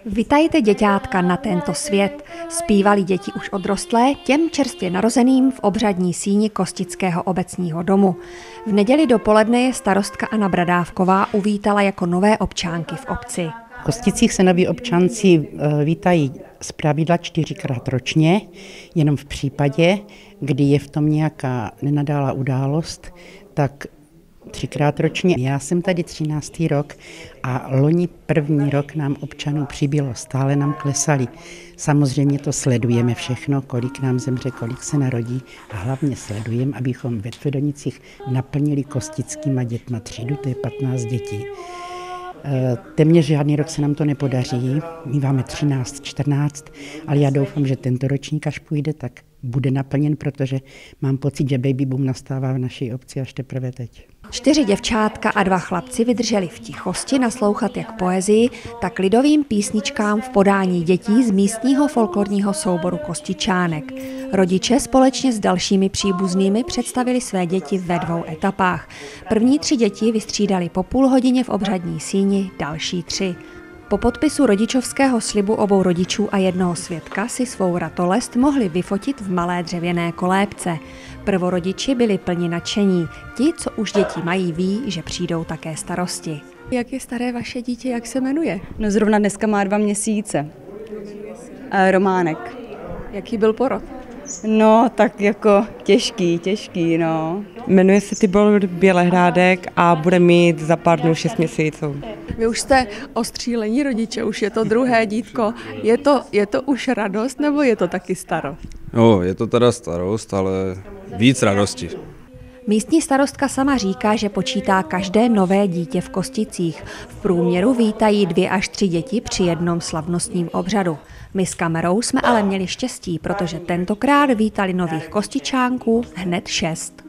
Vitajte děťátka na tento svět, zpívali děti už odrostlé těm čerstvě narozeným v obřadní síni Kostického obecního domu. V neděli dopoledne je starostka Anna Bradávková uvítala jako nové občánky v obci. V Kosticích se noví občanci vítají zpravidla 4krát ročně, jenom v případě, kdy je v tom nějaká nenadálá událost, tak 3krát ročně. Já jsem tady 13. rok a loni první rok nám občanů přibylo, stále nám klesali. Samozřejmě to sledujeme všechno, kolik nám zemře, kolik se narodí a hlavně sledujeme, abychom ve Tvrdonicích naplnili kostickýma dětma třídu, to je 15 dětí. Téměř žádný rok se nám to nepodaří, my máme 13, 14, ale já doufám, že tento ročník, až půjde, tak bude naplněn, protože mám pocit, že baby boom nastává v naší obci až teprve teď. 4 děvčátka a 2 chlapci vydrželi v tichosti naslouchat jak poezii, tak lidovým písničkám v podání dětí z místního folklorního souboru Kostičánek. Rodiče společně s dalšími příbuznými představili své děti ve 2 etapách. První 3 děti vystřídali po půl hodině v obřadní síni, další 3. Po podpisu rodičovského slibu obou rodičů a jednoho svědka si svou ratolest mohli vyfotit v malé dřevěné kolébce. Prvorodiči byli plni nadšení. Ti, co už děti mají, ví, že přijdou také starosti. Jak je staré vaše dítě, jak se jmenuje? No zrovna dneska má 2 měsíce. Románek. Jaký byl porod? No, tak jako těžký, no. Jmenuje se Tibor Bělehrádek a bude mít za pár dnů 6 měsíců. Vy už jste ostřílení rodiče, už je to druhé dítko. Je to už radost, nebo je to taky starost? No, je to teda starost, ale víc radosti. Místní starostka sama říká, že počítá každé nové dítě v Kosticích. V průměru vítají 2 až 3 děti při jednom slavnostním obřadu. My s kamerou jsme ale měli štěstí, protože tentokrát vítali nových kostičánků hned 6.